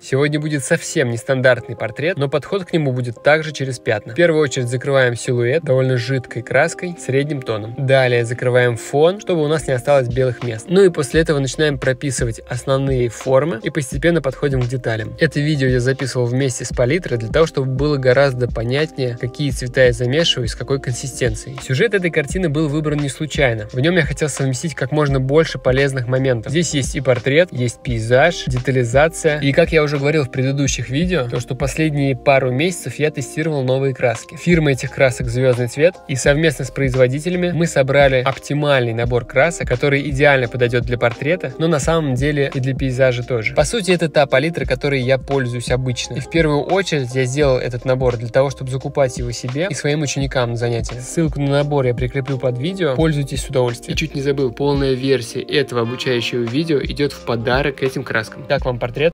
Сегодня будет совсем нестандартный портрет, но подход к нему будет также через пятна. В первую очередь закрываем силуэт довольно жидкой краской средним тоном. Далее закрываем фон, чтобы у нас не осталось белых мест. Ну и после этого начинаем прописывать основные формы и постепенно подходим к деталям. Это видео я записывал вместе с палитрой для того, чтобы было гораздо понятнее, какие цвета я замешиваю и с какой консистенцией. Сюжет этой картины был выбран не случайно. В нем я хотел совместить как можно больше полезных моментов. Здесь есть и портрет, есть пейзаж, детализация. И как я уже говорил в предыдущих видео, то что последние пару месяцев я тестировал новые краски. Фирма этих красок «Звездный цвет», и совместно с производителями мы собрали оптимальный набор красок, который идеально подойдет для портрета, но на самом деле и для пейзажа тоже. По сути, это та палитра, которой я пользуюсь обычно. И в первую очередь я сделал этот набор для того, чтобы закупать его себе и своим ученикам на занятия. Ссылку на набор я прикреплю под видео. Пользуйтесь с удовольствием. И чуть не забыл, полная версия этого обучающего видео идет в подарок к этим краскам. Как вам портрет?